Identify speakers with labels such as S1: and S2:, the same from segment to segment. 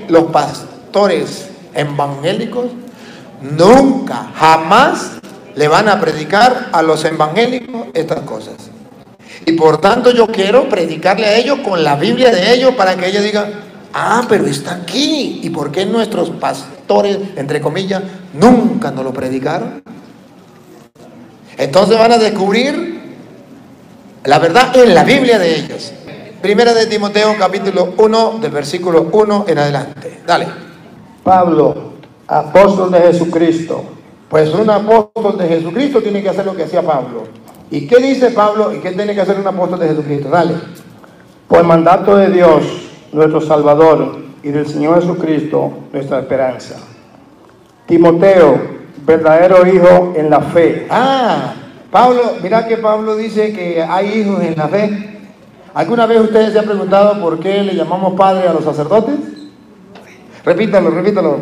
S1: los pastores evangélicos nunca, jamás le van a predicar a los evangélicos estas cosas. Y por tanto yo quiero predicarle a ellos con la Biblia de ellos para que ellos digan, ah, pero está aquí. ¿Y por qué nuestros pastores, entre comillas, nunca nos lo predicaron? Entonces van a descubrir la verdad en la Biblia de ellos. Primera de Timoteo, capítulo 1, del versículo 1 en adelante. Dale.
S2: Pablo, apóstol de Jesucristo.
S1: Pues un apóstol de Jesucristo tiene que hacer lo que hacía Pablo. ¿Y qué dice Pablo? ¿Y qué tiene que hacer un apóstol de Jesucristo? Dale.
S2: Por mandato de Dios, nuestro Salvador, y del Señor Jesucristo, nuestra esperanza. Timoteo, verdadero hijo en la fe.
S1: Ah, Pablo, mira que Pablo dice que hay hijos en la fe. ¿Alguna vez ustedes se han preguntado por qué le llamamos padre a los sacerdotes? Repítalo,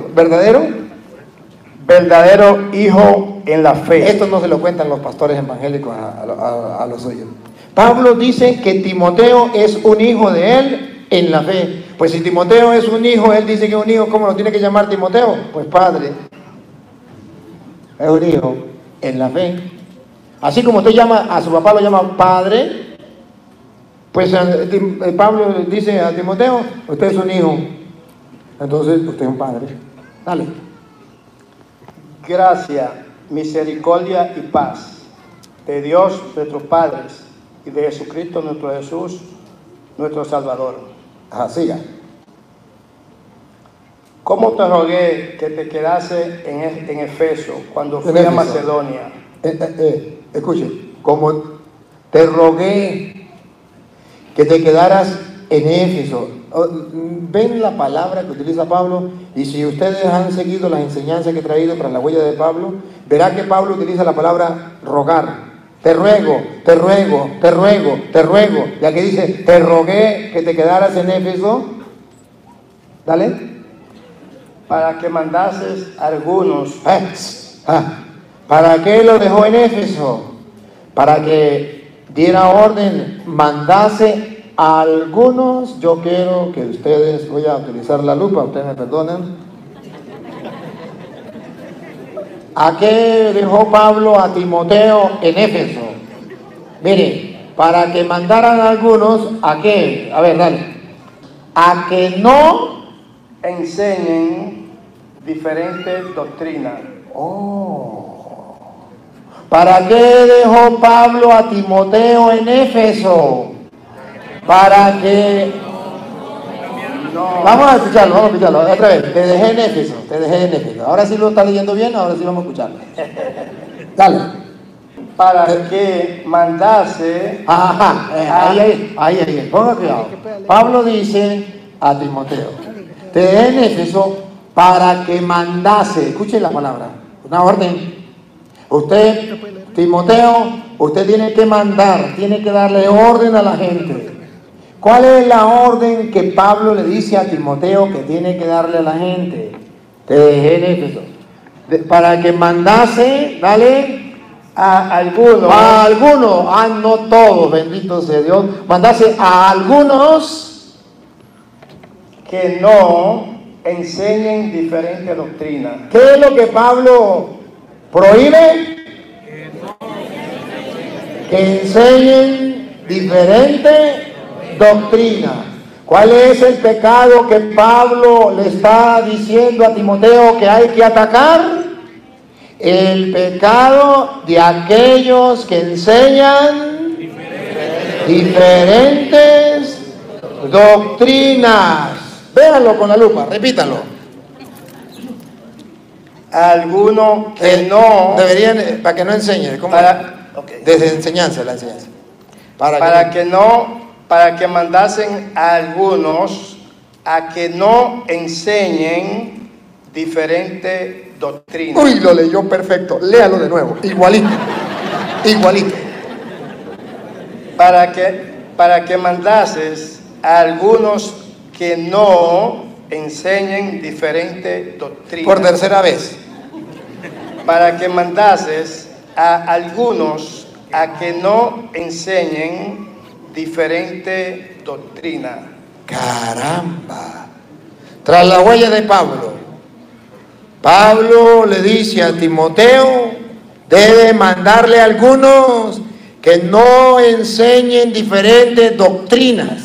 S2: verdadero hijo en la fe.
S1: Esto no se lo cuentan los pastores evangélicos a los suyos. Pablo dice que Timoteo es un hijo de él en la fe. Pues si Timoteo es un hijo, él dice que es un hijo, ¿cómo lo tiene que llamar Timoteo? Pues padre. Es un hijo en la fe. Así como usted llama a su papá, lo llama padre, pues Pablo dice a Timoteo, usted es un hijo, entonces usted es un padre. Dale.
S2: Gracia, misericordia y paz de Dios nuestros padres y de Jesucristo nuestro Jesús, nuestro Salvador.
S1: Siga.
S2: ¿Cómo te rogué que te quedase en Efeso cuando fui a Macedonia?
S1: Escuche, como te rogué que te quedaras en Éfeso. Ven la palabra que utiliza Pablo, y si ustedes han seguido las enseñanzas que he traído para la huella de Pablo, verá que Pablo utiliza la palabra rogar. Te ruego, te ruego, te ruego, te ruego. Ya que dice, te rogué que te quedaras en Éfeso. Dale.
S2: Para que mandases algunos.
S1: ¿Para qué lo dejó en Éfeso? Para que diera orden, mandase a algunos. Yo quiero que ustedes, voy a utilizar la lupa, ustedes me perdonan. ¿A qué dejó Pablo a Timoteo en Éfeso? Mire, para que mandaran a algunos, ¿a qué? A ver, dale. A que no
S2: enseñen diferentes doctrinas.
S1: ¿Para qué dejó Pablo a Timoteo en Éfeso? Para que... Vamos a escucharlo, otra vez. Te dejé en Éfeso. Ahora sí lo está leyendo bien, ahora sí vamos a escucharlo. Dale.
S2: Para que mandase...
S1: Ahí. Ponga cuidado. Pablo dice a Timoteo, te dejé en Éfeso para que mandase, escuche la palabra, una orden. Usted, Timoteo, usted tiene que mandar, tiene que darle orden a la gente. ¿Cuál es la orden que Pablo le dice a Timoteo que tiene que darle a la gente? Te dejé en Éfeso. Para que mandase, dale,
S2: a algunos,
S1: no todos, bendito sea Dios, mandase a algunos
S2: que no enseñen diferente doctrina.
S1: ¿Qué es lo que Pablo prohíbe? Que enseñen diferente doctrina. ¿Cuál es el pecado que Pablo le está diciendo a Timoteo que hay que atacar? El pecado de aquellos que enseñan diferentes doctrinas. Véanlo con la lupa, repítalo.
S2: Algunos que no
S1: deberían, para que no enseñen, ¿cómo? Desde enseñanza, la enseñanza.
S2: Para que mandasen a algunos a que no enseñen diferente doctrina.
S1: Uy, lo leyó perfecto. Léalo de nuevo, igualito.
S2: Para que mandases a algunos que no enseñen diferente doctrina.
S1: Por tercera vez.
S2: Para que mandases a algunos a que no enseñen diferente doctrina.
S1: Caramba. Tras la huella de Pablo, Pablo le dice a Timoteo, debe mandarle a algunos que no enseñen diferentes doctrinas.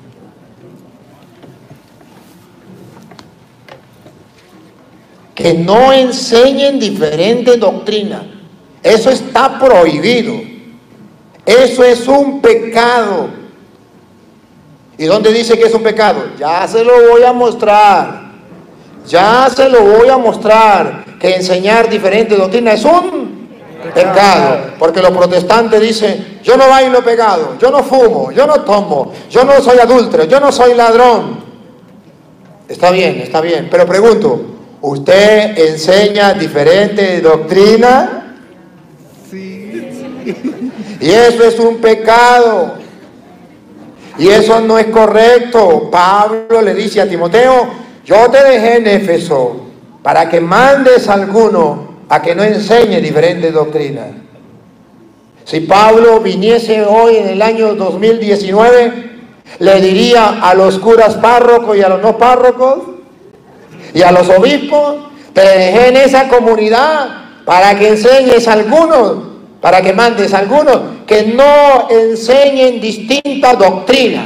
S1: Que no enseñen diferentes doctrinas. Eso está prohibido. Eso es un pecado. ¿Y dónde dice que es un pecado? Ya se lo voy a mostrar. Ya se lo voy a mostrar. Que enseñar diferentes doctrinas es un pecado. Porque los protestantes dicen, yo no bailo pegado, yo no fumo, yo no tomo, yo no soy adúltero, yo no soy ladrón. Está bien. Pero pregunto, ¿usted enseña diferentes doctrinas?
S3: Sí.
S1: Y eso es un pecado. Y eso no es correcto. Pablo le dice a Timoteo, yo te dejé en Éfeso para que mandes a alguno a que no enseñe diferentes doctrinas. Si Pablo viniese hoy en el año 2019, le diría a los curas párrocos y a los no párrocos y a los obispos, te dejé en esa comunidad para que enseñes a algunos, para que mandes a algunos que no enseñen distintas doctrinas.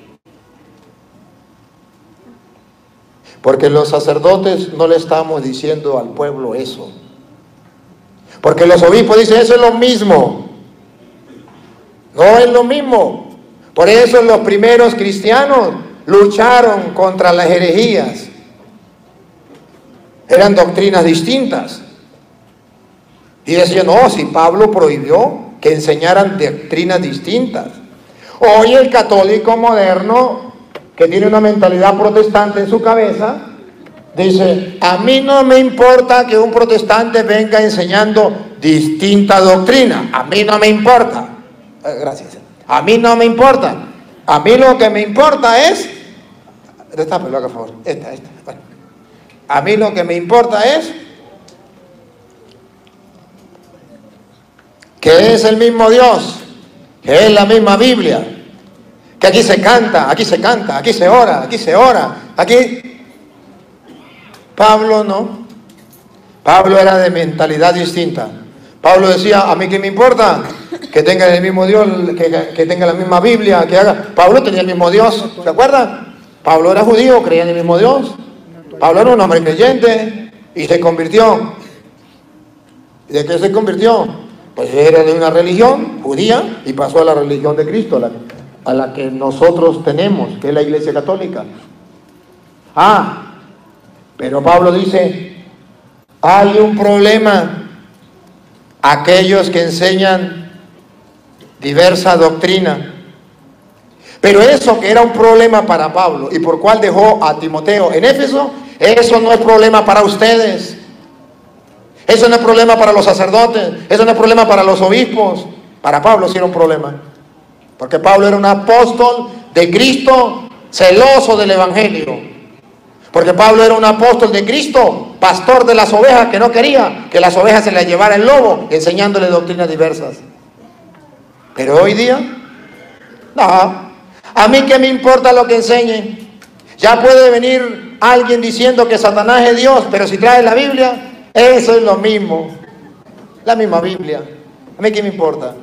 S1: Porque los sacerdotes no le estamos diciendo al pueblo eso. Porque los obispos dicen, eso es lo mismo. No es lo mismo. Por eso los primeros cristianos lucharon contra las herejías. Eran doctrinas distintas. Y decían, no, si Pablo prohibió que enseñaran doctrinas distintas. Hoy el católico moderno, que tiene una mentalidad protestante en su cabeza, dice, a mí no me importa que un protestante venga enseñando distinta doctrina. A mí no me importa. Gracias. A mí no me importa. A mí lo que me importa es... Destápelo, por favor. Esta. Bueno. A mí lo que me importa es que es el mismo Dios, que es la misma Biblia, que aquí se canta, aquí se ora, aquí... Pablo no. Pablo era de mentalidad distinta. Pablo decía, a mí qué me importa que tenga el mismo Dios, que tenga la misma Biblia, que haga... Pablo tenía el mismo Dios, ¿se acuerdan? Pablo era judío, creía en el mismo Dios. Pablo era un hombre creyente y se convirtió. ¿Y de qué se convirtió? Pues era de una religión judía y pasó a la religión de Cristo, a la que nosotros tenemos, que es la Iglesia Católica. Pero Pablo dice, hay un problema. Aquellos que enseñan diversa doctrina. Pero eso que era un problema para Pablo y por cual dejó a Timoteo en Éfeso, eso no es problema para ustedes. Eso no es problema para los sacerdotes, eso no es problema para los obispos. Para Pablo sí era un problema. Porque Pablo era un apóstol de Cristo, celoso del Evangelio. Porque Pablo era un apóstol de Cristo, pastor de las ovejas, que no quería que las ovejas se las llevara el lobo, enseñándole doctrinas diversas. Pero hoy día, no. A mí qué me importa lo que enseñe. Ya puede venir alguien diciendo que Satanás es Dios, pero si trae la Biblia, eso es lo mismo. La misma Biblia. A mí qué me importa.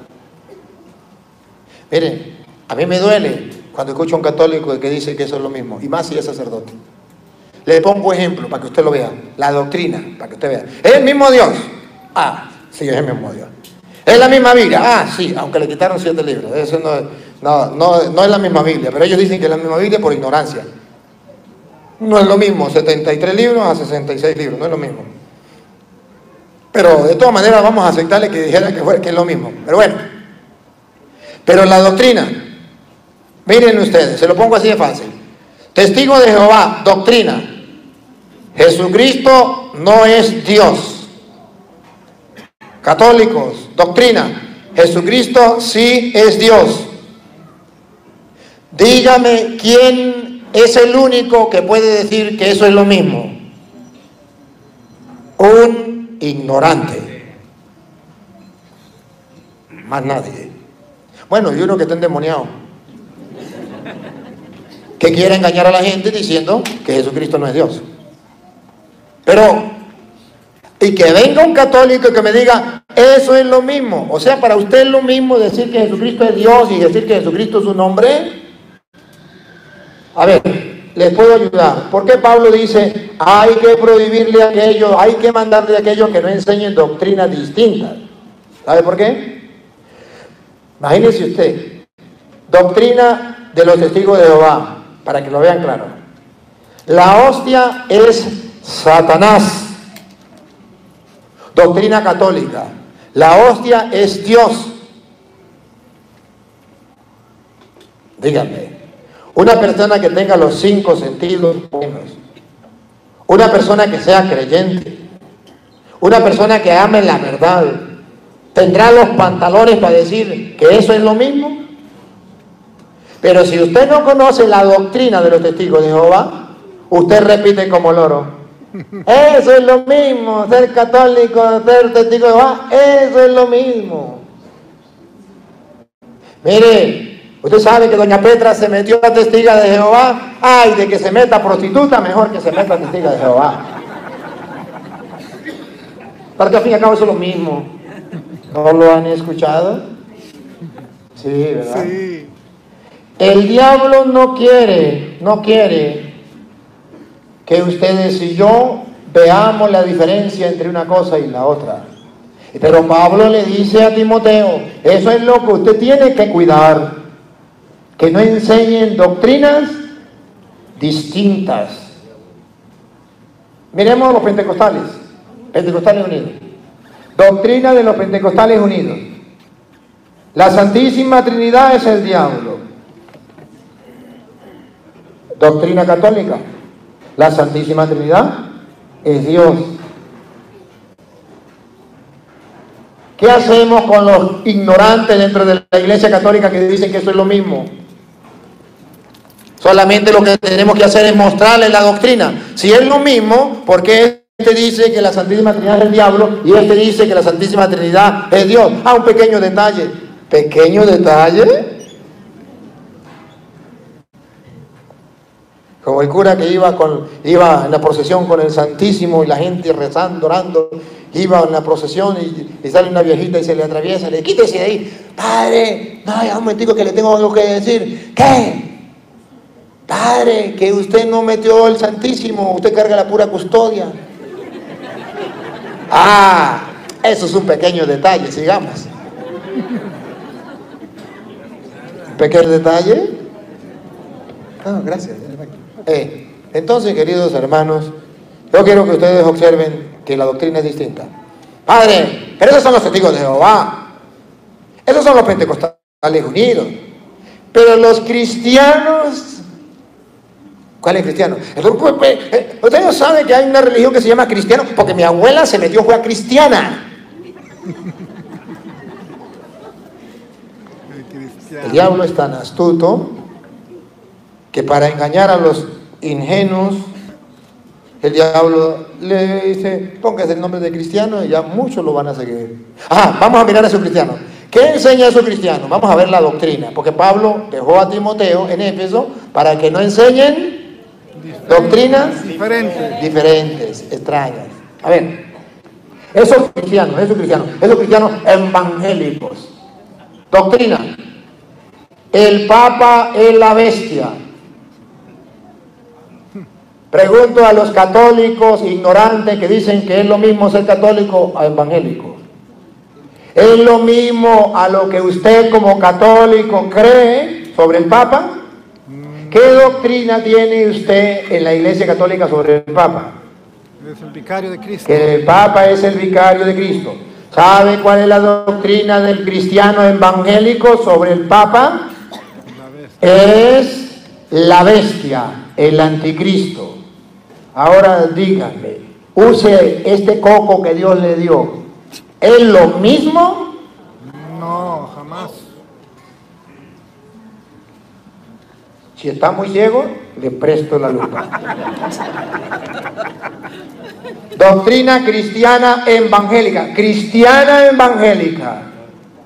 S1: Miren, a mí me duele cuando escucho a un católico que dice que eso es lo mismo, y más si es sacerdote. Le pongo ejemplo para que usted lo vea. La doctrina, para que usted vea. ¿Es el mismo Dios? Sí, es el mismo Dios. ¿Es la misma Biblia? Sí, aunque le quitaron 7 libros. Eso no es la misma Biblia, pero ellos dicen que es la misma Biblia por ignorancia. No es lo mismo 73 libros a 66 libros, no es lo mismo. Pero de todas maneras vamos a aceptarle que dijera que es lo mismo. Pero bueno. Pero la doctrina, miren ustedes, se lo pongo así de fácil. Testigo de Jehová, doctrina. Jesucristo no es Dios. Católicos, doctrina. Jesucristo sí es Dios. Dígame quién es el único que puede decir que eso es lo mismo. Un ignorante. Más nadie. Bueno, y uno que está endemoniado. que quiere engañar a la gente diciendo que Jesucristo no es Dios. Pero, y que venga un católico y que me diga, eso es lo mismo. O sea, para usted es lo mismo decir que Jesucristo es Dios y decir que Jesucristo es su nombre. A ver, les puedo ayudar. ¿Por qué Pablo dice, hay que prohibirle a aquellos, hay que mandarle a aquellos que no enseñen doctrinas distintas? ¿Sabe por qué? Imagínese usted, doctrina de los testigos de Jehová, para que lo vean claro. La hostia es Satanás. Doctrina católica. La hostia es Dios. Díganme, una persona que tenga los 5 sentidos buenos, una persona que sea creyente, una persona que ame la verdad, ¿tendrá los pantalones para decir que eso es lo mismo? Pero si usted no conoce la doctrina de los testigos de Jehová, usted repite como loro. Eso es lo mismo, ser católico, ser testigo de Jehová, eso es lo mismo. Mire, usted sabe que doña Petra se metió a testiga de Jehová. Ay, de que se meta prostituta, mejor que se meta a testiga de Jehová. Porque al fin y al cabo eso es lo mismo. ¿No lo han escuchado? Sí, ¿verdad?
S3: Sí.
S1: El diablo no quiere que ustedes y yo veamos la diferencia entre una cosa y la otra. Pero Pablo le dice a Timoteo, eso es lo que usted tiene que cuidar, que no enseñen doctrinas distintas. Miremos los pentecostales unidos. Doctrina de los pentecostales unidos. La Santísima Trinidad es el diablo. Doctrina católica. La Santísima Trinidad es Dios. ¿Qué hacemos con los ignorantes dentro de la Iglesia Católica que dicen que eso es lo mismo? Solamente lo que tenemos que hacer es mostrarles la doctrina. Si es lo mismo, ¿por qué este dice que la Santísima Trinidad es el diablo y este dice que la Santísima Trinidad es Dios? Ah, un pequeño detalle. ¿Pequeño detalle? Como el cura que iba en la procesión con el Santísimo y la gente rezando, orando, iba en la procesión y sale una viejita y se le atraviesa, le quítese de ahí. Padre, no, ya un momentico que le tengo algo que decir. ¿Qué? Padre, que usted no metió el Santísimo, usted carga la pura custodia. Ah, eso es un pequeño detalle, sigamos. ¿Un pequeño detalle? Ah, gracias. Entonces, queridos hermanos, yo quiero que ustedes observen que la doctrina es distinta. Padre, pero esos son los testigos de Jehová, esos son los pentecostales unidos, pero los cristianos, ¿cuáles cristianos? Ustedes no saben que hay una religión que se llama cristiano, porque mi abuela se metió, fue a cristiana. El diablo es tan astuto que para engañar a los ingenuos, el diablo le dice, póngase el nombre de cristiano y ya muchos lo van a seguir. Vamos a mirar a esos cristianos. ¿Qué enseña a esos cristianos? Vamos a ver la doctrina, porque Pablo dejó a Timoteo en Éfeso para que no enseñen doctrinas diferentes, extrañas. A ver, esos cristianos evangélicos. Doctrina. El Papa es la bestia. Pregunto a los católicos ignorantes que dicen que es lo mismo ser católico a evangélico. ¿Es lo mismo a lo que usted como católico cree sobre el Papa? ¿Qué doctrina tiene usted en la Iglesia Católica sobre el Papa?
S3: Es el vicario de Cristo.
S1: Que el Papa es el vicario de Cristo. ¿Sabe cuál es la doctrina del cristiano evangélico sobre el Papa? Es la bestia, el anticristo. Ahora díganme, use este coco que Dios le dio, ¿es lo mismo?
S3: No, jamás.
S1: Si está muy ciego, le presto la lupa. Doctrina cristiana evangélica. Cristiana evangélica.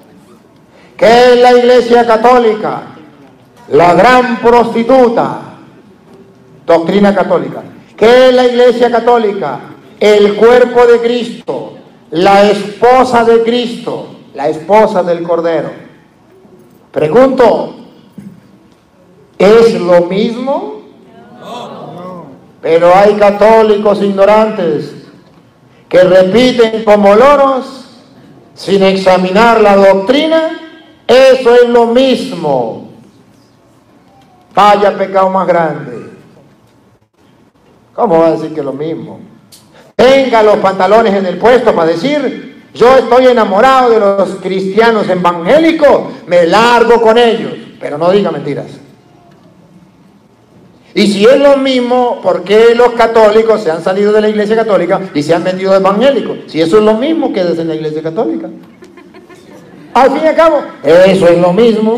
S1: ¿Qué es la Iglesia Católica? La gran prostituta. Doctrina católica. ¿Qué es la Iglesia católica? El cuerpo de Cristo, la esposa de Cristo, la esposa del Cordero. Pregunto, ¿es lo mismo?
S3: No.
S1: Pero hay católicos ignorantes que repiten como loros sin examinar la doctrina. Eso es lo mismo. Vaya pecado más grande. ¿Cómo va a decir que es lo mismo? Tenga los pantalones en el puesto para decir: yo estoy enamorado de los cristianos evangélicos, me largo con ellos. Pero no diga mentiras. Y si es lo mismo, ¿por qué los católicos se han salido de la Iglesia Católica y se han metido de evangélicos? Si eso es lo mismo, quédese en la Iglesia Católica. Al fin y al cabo, eso es lo mismo.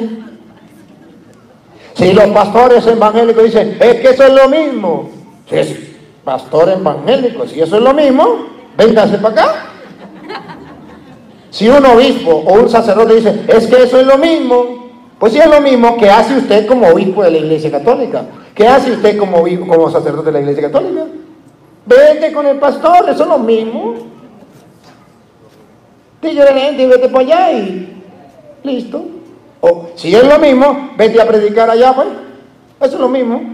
S1: Si los pastores evangélicos dicen: es que eso es lo mismo. Si es pastor evangélico, si eso es lo mismo, véngase para acá. Si un obispo o un sacerdote dice: es que eso es lo mismo, pues si es lo mismo, ¿qué hace usted como obispo de la Iglesia Católica? ¿Qué hace usted como sacerdote de la Iglesia Católica? Vete con el pastor, eso es lo mismo. Dígale a la gente: vete para allá y listo. O si es lo mismo, vete a predicar allá, pues. Eso es lo mismo.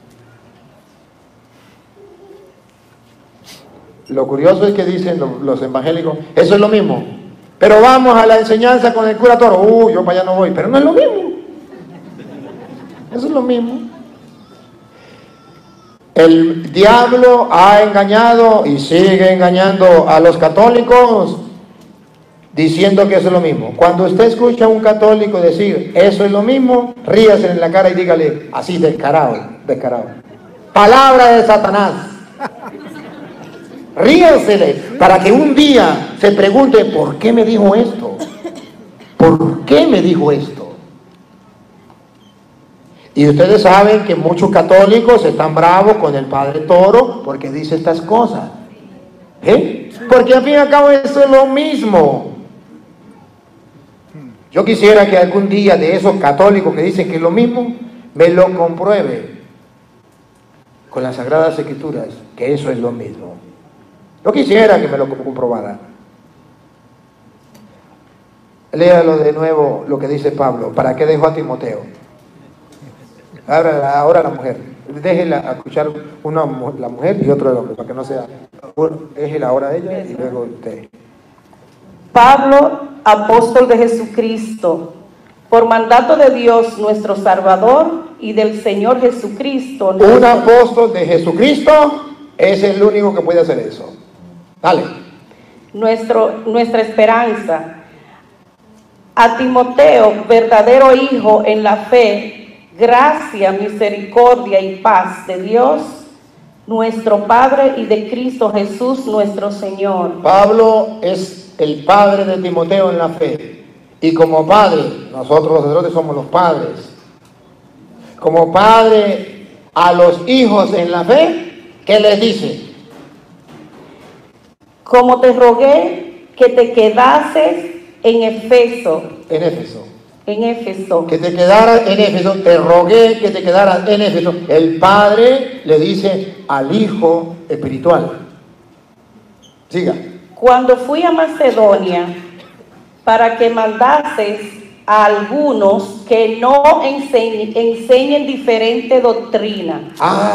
S1: Lo curioso es que dicen los evangélicos: eso es lo mismo. Pero vamos a la enseñanza con el cura Toro. Yo para allá no voy. Pero no es lo mismo. Eso es lo mismo. El diablo ha engañado y sigue engañando a los católicos diciendo que eso es lo mismo. Cuando usted escucha a un católico decir eso es lo mismo, ríase en la cara y dígale así, descarado, descarado: palabra de Satanás. Ríasele para que un día se pregunte: ¿por qué me dijo esto? ¿Por qué me dijo esto? Y ustedes saben que muchos católicos están bravos con el Padre Toro porque dice estas cosas. Porque al fin y al cabo eso es lo mismo. Yo quisiera que algún día de esos católicos que dicen que es lo mismo, me lo compruebe con las Sagradas Escrituras, que eso es lo mismo. Yo quisiera que me lo comprobara. Léalo de nuevo lo que dice Pablo. ¿Para qué dejó a Timoteo? Ahora la mujer. Déjela escuchar la mujer y otro el hombre, para que no sea. Déjela ahora ella y luego usted.
S4: Pablo, apóstol de Jesucristo, por mandato de Dios nuestro Salvador y del Señor Jesucristo.
S1: Un apóstol de Jesucristo es el único que puede hacer eso. Dale.
S4: Nuestra esperanza. A Timoteo, verdadero hijo en la fe, gracia, misericordia y paz de Dios, nuestro Padre, y de Cristo Jesús, nuestro Señor.
S1: Pablo es el padre de Timoteo en la fe. Y como padre, nosotros los sacerdotes somos los padres. Como padre a los hijos en la fe, ¿qué les dice?
S4: Como te rogué que te quedases en Éfeso.
S1: En Éfeso.
S4: En Éfeso.
S1: Que te quedaras en Éfeso. Te rogué que te quedaras en Éfeso. El padre le dice al hijo espiritual. Siga.
S4: Cuando fui a Macedonia, para que mandases a algunos que no enseñen diferente doctrina.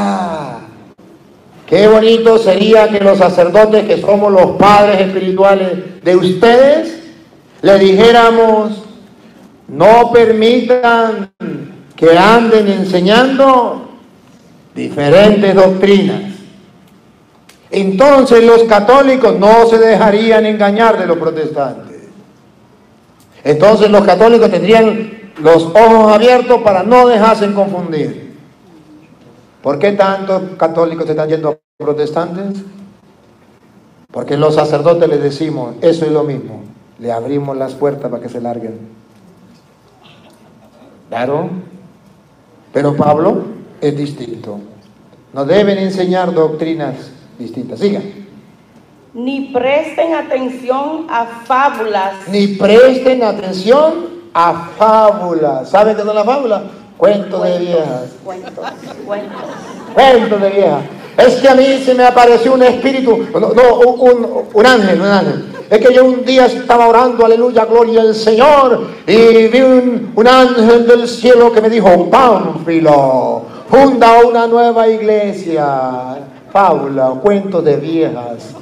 S1: Qué bonito sería que los sacerdotes, que somos los padres espirituales de ustedes, le dijéramos: no permitan que anden enseñando diferentes doctrinas. Entonces los católicos no se dejarían engañar de los protestantes. Entonces los católicos tendrían los ojos abiertos para no dejarse confundir. ¿Por qué tantos católicos se están yendo a protestantes? Porque los sacerdotes les decimos: eso es lo mismo. Le abrimos las puertas para que se larguen. Claro. Pero Pablo es distinto. No deben enseñar doctrinas distintas. Siga.
S4: Ni presten atención a fábulas.
S1: Ni presten atención a fábulas. ¿Saben qué son las fábulas? Cuentos de viejas.
S4: Cuentos.
S1: Cuento de vieja. Es que a mí se me apareció un espíritu, un ángel. Es que yo un día estaba orando, aleluya, gloria al Señor, y vi un ángel del cielo que me dijo: Pánfilo, funda una nueva iglesia. Paula, cuentos de viejas.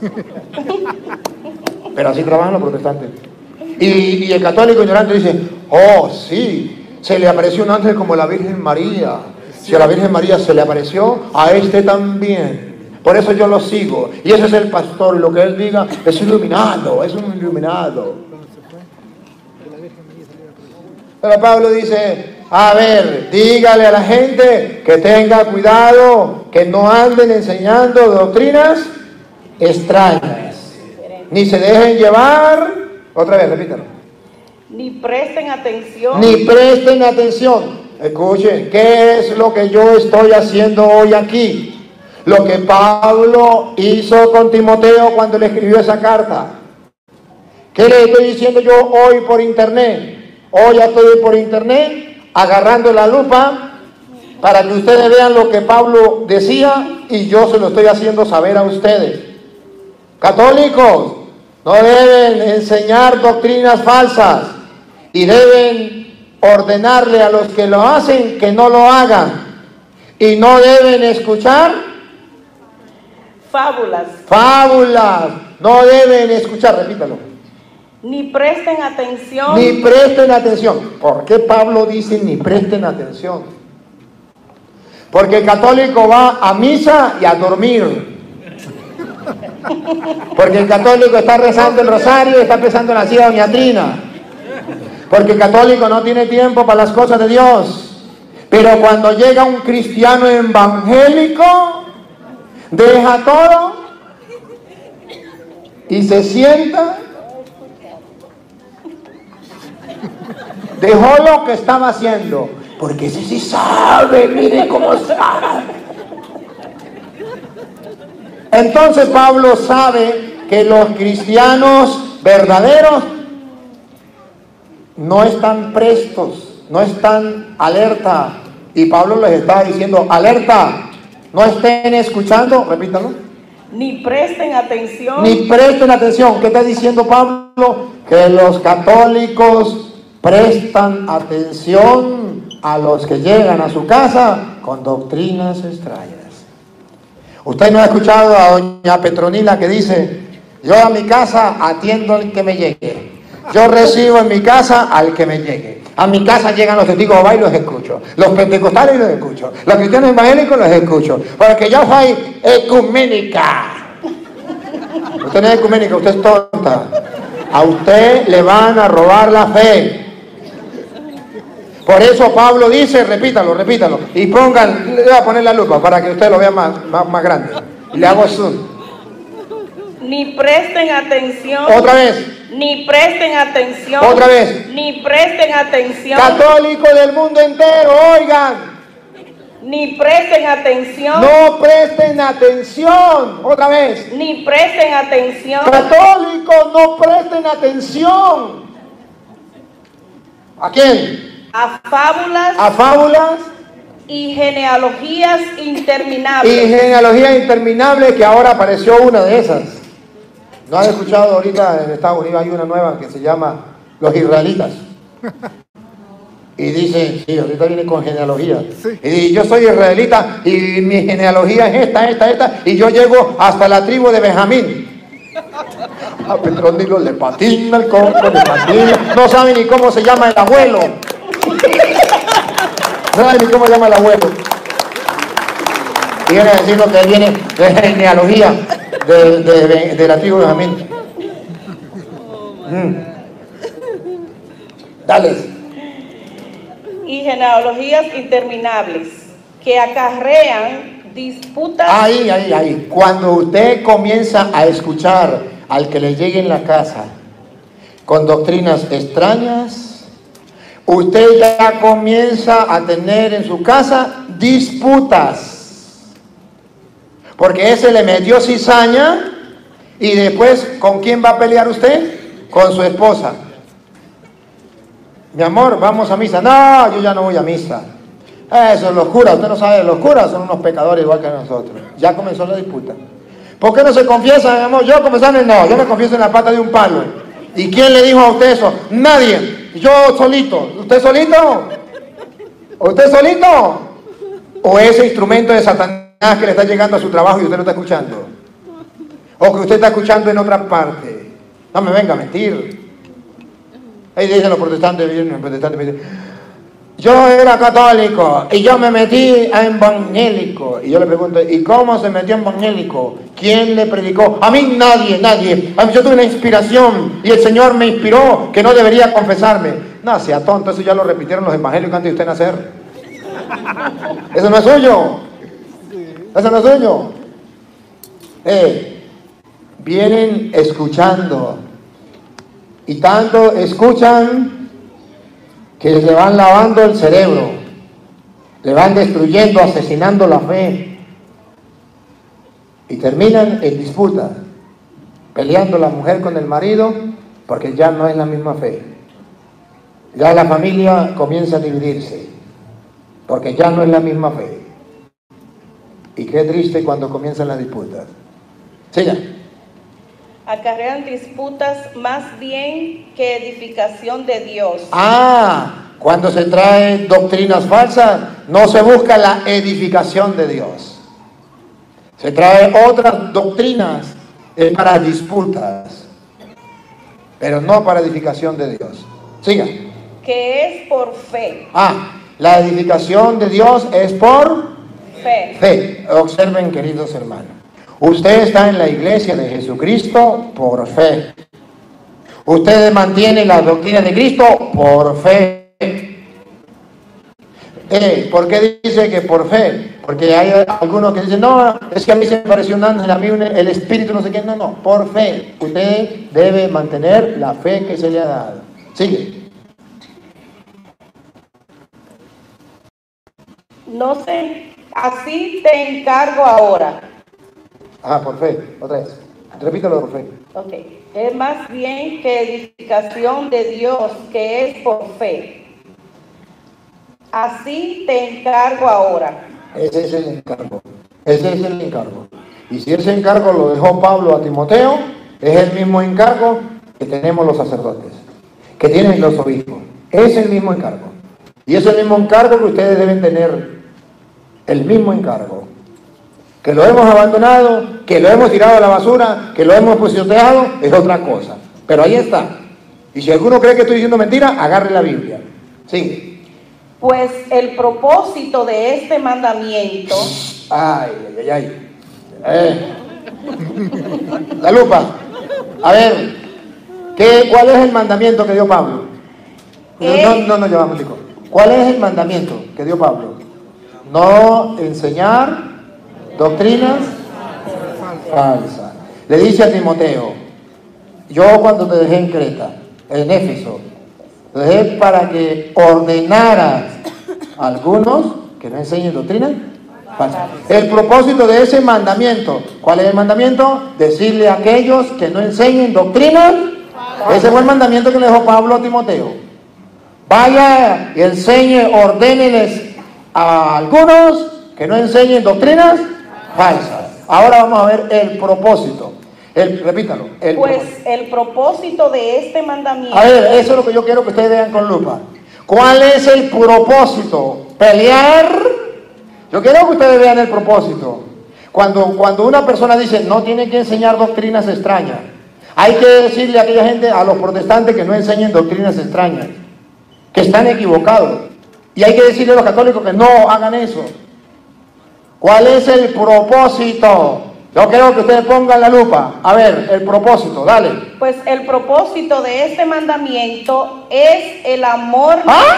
S1: Pero así trabajan los protestantes. Y el católico ignorante dice: oh sí, se le apareció un ángel como la Virgen María. Si a la Virgen María se le apareció, a este también. Por eso yo lo sigo. Y ese es el pastor, y lo que él diga es iluminado, es un iluminado. Pero Pablo dice: a ver, dígale a la gente que tenga cuidado, que no anden enseñando doctrinas extrañas, ni se dejen llevar, otra vez, repítalo,
S4: ni presten atención.
S1: Ni presten atención. Escuchen, ¿qué es lo que yo estoy haciendo hoy aquí? Lo que Pablo hizo con Timoteo cuando le escribió esa carta. ¿Qué le estoy diciendo yo hoy por internet? Hoy ya estoy por internet agarrando la lupa para que ustedes vean lo que Pablo decía, y yo se lo estoy haciendo saber a ustedes. Católicos, no deben enseñar doctrinas falsas y deben ordenarle a los que lo hacen que no lo hagan, y no deben escuchar fábulas, no deben escuchar, repítalo,
S4: ni presten atención.
S1: Ni presten atención. ¿Por qué Pablo dice ni presten atención? Porque el católico va a misa y a dormir. Porque el católico está rezando el rosario y está pensando en la silla de doña Trina. Porque el católico no tiene tiempo para las cosas de Dios. Pero cuando llega un cristiano evangélico, deja todo y se sienta. Dejó lo que estaba haciendo, porque ese sí sabe, mire cómo sabe. Entonces Pablo sabe que los cristianos verdaderos no están prestos, no están alerta. Y Pablo les está diciendo: alerta, no estén escuchando, repítalo.
S4: Ni presten atención.
S1: Ni presten atención. ¿Qué está diciendo Pablo? Que los católicos prestan atención a los que llegan a su casa con doctrinas extrañas. Usted no ha escuchado a doña Petronila que dice: yo a mi casa atiendo al que me llegue, yo recibo en mi casa al que me llegue. A mi casa llegan los testigos de Jehová y los escucho, los pentecostales los escucho, los cristianos evangélicos los escucho, porque yo soy ecuménica. Usted no es ecuménica, usted es tonta. A usted le van a robar la fe. Por eso Pablo dice, repítalo, y pongan, le voy a poner la lupa para que usted lo vea más grande. Y le hago zoom.
S4: Ni presten atención.
S1: Otra vez.
S4: Ni presten atención.
S1: Otra vez.
S4: Ni presten atención.
S1: Católicos del mundo entero, oigan.
S4: Ni presten atención.
S1: No presten atención. Otra vez.
S4: Ni presten atención.
S1: Católicos, no presten atención. ¿A quién?
S4: A fábulas.
S1: A fábulas.
S4: Y genealogías interminables.
S1: Y genealogías interminables, que ahora apareció una de esas. ¿No han escuchado ahorita en Estados Unidos hay una nueva que se llama Los Israelitas? Y dice, sí, ahorita viene con genealogía. Sí. Y yo soy israelita y mi genealogía es esta, y yo llego hasta la tribu de Benjamín. A Petronilo le patina el coco, le patina. No sabe ni cómo se llama el abuelo. No sabe ni cómo se llama el abuelo. Y viene a decirnos que él viene de genealogía de la tribu de Benjamín. Dale.
S4: Y genealogías interminables que acarrean disputas.
S1: Ahí. Cuando usted comienza a escuchar al que le llegue en la casa con doctrinas extrañas, usted ya comienza a tener en su casa disputas. Porque ese le metió cizaña y después, ¿con quién va a pelear usted? Con su esposa. Mi amor, vamos a misa. No, yo ya no voy a misa. Eso, los curas, usted no sabe, los curas son unos pecadores igual que nosotros. Ya comenzó la disputa. ¿Por qué no se confiesa, mi amor? Yo confesarme, no, yo me confieso en la pata de un palo. ¿Y quién le dijo a usted eso? Nadie. Yo solito. ¿Usted solito? ¿Usted solito? ¿O ese instrumento de Satanás que le está llegando a su trabajo y usted lo está escuchando? ¿O que usted está escuchando en otra parte? No me venga a mentir. Ahí dicen los protestantes, me dicen, yo era católico y yo me metí a evangélico. Y yo le pregunto, ¿y cómo se metió en evangélico? ¿Quién le predicó? A mí nadie. A mí yo tuve una inspiración y el Señor me inspiró que no debería confesarme. No, sea tonto, eso ya lo repitieron los evangélicos antes de usted nacer. Eso no es suyo. Eso no es suyo. Vienen escuchando y tanto escuchan que le van lavando el cerebro, le van destruyendo, asesinando la fe y terminan en disputa, peleando la mujer con el marido porque ya no es la misma fe. Ya la familia comienza a dividirse porque ya no es la misma fe. Y qué triste cuando comienzan las disputas. Siga.
S4: Acarrean disputas más bien que edificación de Dios.
S1: Cuando se traen doctrinas falsas, no se busca la edificación de Dios. Se traen otras doctrinas para disputas, pero no para edificación de Dios. Siga.
S4: Que es por fe.
S1: La edificación de Dios es por
S4: fe.
S1: Observen, queridos hermanos. Usted está en la iglesia de Jesucristo por fe. Usted mantiene la doctrina de Cristo por fe. ¿Por qué dice que por fe? Porque hay algunos que dicen, no, es que a mí se me pareció un ángel, a mí el espíritu no sé qué. No, por fe. Usted debe mantener la fe que se le ha dado. Sigue.
S4: No sé, así te encargo ahora.
S1: Por fe, otra vez. Repítelo por fe.
S4: Ok. Es más bien que edificación de Dios, que es por fe. Así te encargo ahora.
S1: Ese es el encargo. Ese es el encargo. Y si ese encargo lo dejó Pablo a Timoteo, es el mismo encargo que tenemos los sacerdotes, que tienen los obispos. Es el mismo encargo. Y es el mismo encargo que ustedes deben tener. El mismo encargo. Que lo hemos abandonado, que lo hemos tirado a la basura, que lo hemos pisoteado, es otra cosa. Pero ahí está. Y si alguno cree que estoy diciendo mentira, agarre la Biblia. Sigue.
S4: Pues el propósito de este mandamiento...
S1: La lupa. A ver, ¿cuál es el mandamiento que dio Pablo? No, llevamos, chico. ¿Cuál es el mandamiento que dio Pablo? No enseñar doctrinas falsas. Le dice a Timoteo, yo cuando te dejé en Creta, en Éfeso, te dejé para que ordenaras a algunos que no enseñen doctrinas falsas. El propósito de ese mandamiento, ¿cuál es el mandamiento? Decirle a aquellos que no enseñen doctrinas. Ese fue el mandamiento que le dejó Pablo a Timoteo. Vaya y enseñe, ordéneles a algunos que no enseñen doctrinas falsas. Ahora vamos a ver el propósito. Repítalo.
S4: El propósito de este mandamiento.
S1: A ver, eso es lo que yo quiero que ustedes vean con lupa. ¿Cuál es el propósito? Pelear. Yo quiero que ustedes vean el propósito. Cuando una persona dice no tiene que enseñar doctrinas extrañas, hay que decirle a aquella gente, a los protestantes, que no enseñen doctrinas extrañas, que están equivocados. Y hay que decirle a los católicos que no hagan eso. ¿Cuál es el propósito? Yo quiero que ustedes pongan la lupa. A ver, el propósito, dale.
S4: Pues el propósito de este mandamiento es el amor.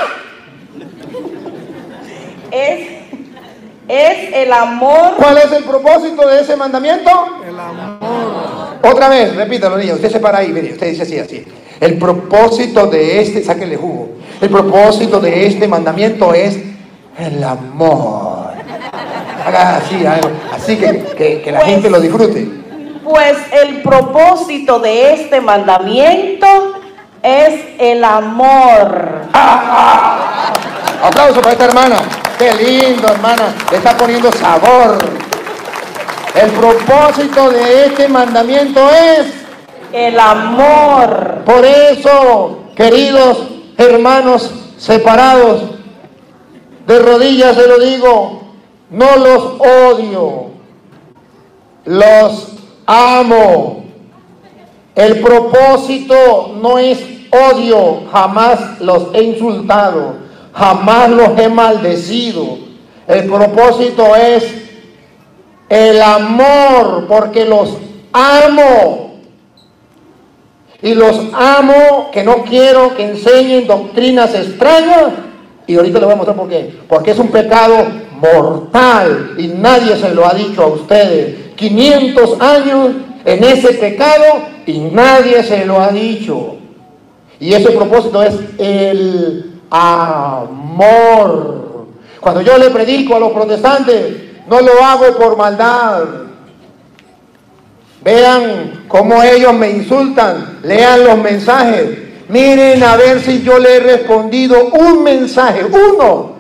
S4: Es el amor.
S1: ¿Cuál es el propósito de ese mandamiento?
S3: El amor.
S1: Otra vez, repítalo, niña. Usted se para ahí, mire, usted dice así. El propósito de este, sáquenle jugo. El propósito de este mandamiento es el amor. Haga así que la gente lo disfrute.
S4: Pues el propósito de este mandamiento es el amor.
S1: Aplauso para esta hermana. Qué lindo, hermana, le está poniendo sabor. El propósito de este mandamiento es
S4: el amor.
S1: Por eso, queridos hermanos separados, de rodillas se lo digo, no los odio, los amo. El propósito no es odio, jamás los he insultado, jamás los he maldecido. El propósito es el amor, porque los amo. Y los amo, que no quiero que enseñen doctrinas extrañas. Y ahorita les voy a mostrar por qué. Porque es un pecado mortal y nadie se lo ha dicho a ustedes. 500 años en ese pecado y nadie se lo ha dicho. Y ese propósito es el amor. Cuando yo le predico a los protestantes, no lo hago por maldad. Vean cómo ellos me insultan, lean los mensajes, miren a ver si yo le he respondido un mensaje, uno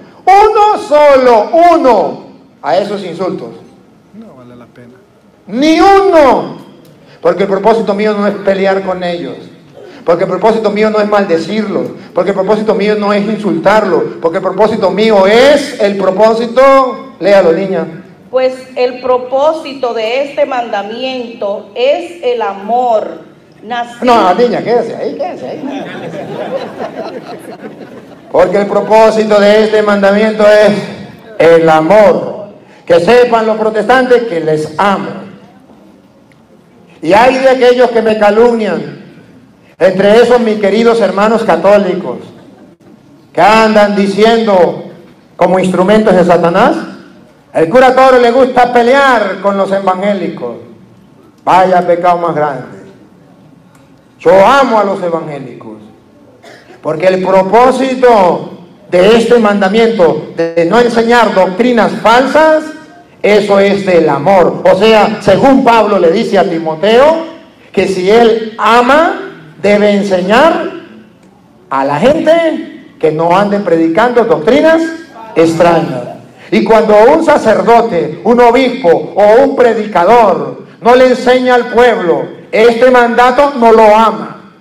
S1: solo, a esos insultos.
S3: No vale la pena.
S1: Ni uno, porque el propósito mío no es pelear con ellos, porque el propósito mío no es maldecirlos, porque el propósito mío no es insultarlos, porque el propósito mío es el propósito, léalo niña.
S4: Pues el propósito de este mandamiento es el amor.
S1: No, niña, quédese ahí. Porque el propósito de este mandamiento es el amor. Que sepan los protestantes que les amo. Y hay de aquellos que me calumnian. Entre esos mis queridos hermanos católicos, que andan diciendo como instrumentos de Satanás. El cura Toro le gusta pelear con los evangélicos. Vaya pecado más grande. Yo amo a los evangélicos. Porque el propósito de este mandamiento de no enseñar doctrinas falsas, eso es del amor. O sea, según Pablo le dice a Timoteo, que si él ama, debe enseñar a la gente que no anden predicando doctrinas extrañas. Y cuando un sacerdote, un obispo o un predicador no le enseña al pueblo este mandato, no lo ama.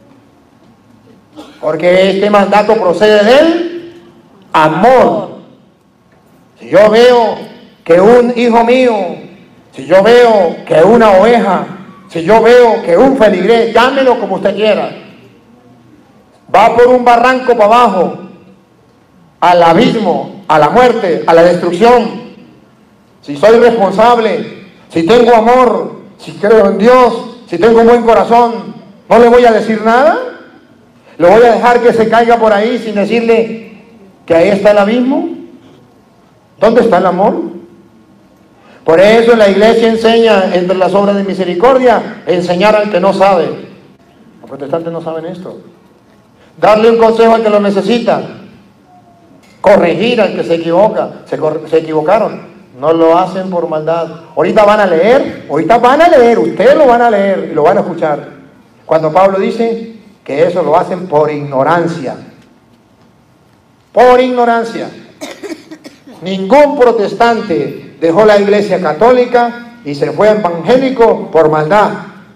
S1: Porque este mandato procede del amor. Si yo veo que un hijo mío, si yo veo que una oveja, si yo veo que un feligrés, llámelo como usted quiera, va por un barranco para abajo, al abismo, a la muerte, a la destrucción, si soy responsable, si tengo amor, si creo en Dios, si tengo un buen corazón, ¿no le voy a decir nada? ¿Le voy a dejar que se caiga por ahí sin decirle que ahí está el abismo? ¿Dónde está el amor? Por eso la iglesia enseña, entre las obras de misericordia, enseñar al que no sabe. Los protestantes no saben esto. Darle un consejo al que lo necesita. Corregir al que se equivoca. Se equivocaron. No lo hacen por maldad. Ahorita van a leer, ustedes lo van a leer y lo van a escuchar. Cuando Pablo dice que eso lo hacen por ignorancia. Por ignorancia. Ningún protestante dejó la iglesia católica y se fue evangélico por maldad.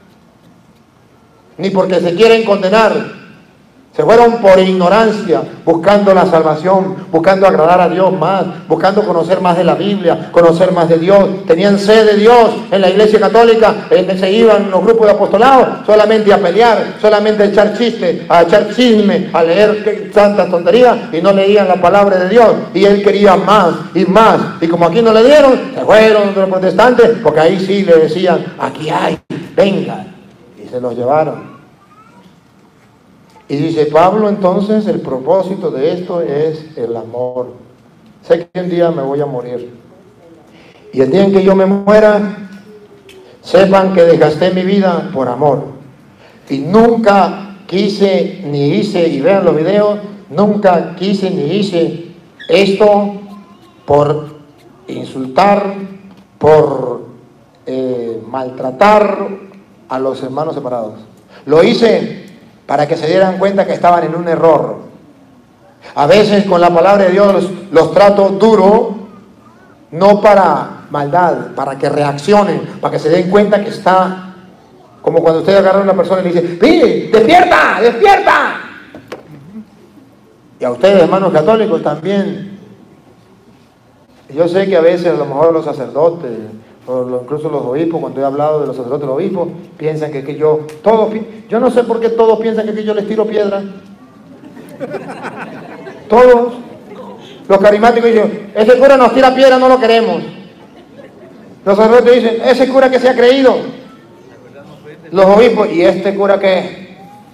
S1: Ni porque se quieren condenar. Se fueron por ignorancia, buscando la salvación, buscando agradar a Dios más, buscando conocer más de la Biblia, conocer más de Dios. Tenían sed de Dios en la iglesia católica, se iban los grupos de apostolado solamente a pelear, solamente a echar chistes, a echar chisme, a leer tantas tonterías y no leían la palabra de Dios. Y él quería más y más. Y como aquí no le dieron, se fueron los protestantes, porque ahí sí le decían, aquí hay, venga. Y se los llevaron. Y dice Pablo, entonces el propósito de esto es el amor. Sé que un día me voy a morir. Y el día en que yo me muera, sepan que desgasté mi vida por amor. Y nunca quise ni hice, y vean los videos, nunca quise ni hice esto por insultar, por maltratar a los hermanos separados. Lo hice para que se dieran cuenta que estaban en un error. A veces con la palabra de Dios los trato duro, no para maldad, para que reaccionen, para que se den cuenta que está, como cuando usted agarra a una persona y le dice, ¡Pi, despierta, despierta! Y a ustedes, hermanos católicos, también. Yo sé que a veces a lo mejor los sacerdotes, o incluso los obispos, cuando he hablado de los sacerdotes y los obispos, piensan que yo no sé por qué todos piensan que yo les tiro piedra. Todos. Los carismáticos dicen, ese cura nos tira piedra, no lo queremos. Los sacerdotes dicen, ese cura que se ha creído. Los obispos, ¿y este cura qué?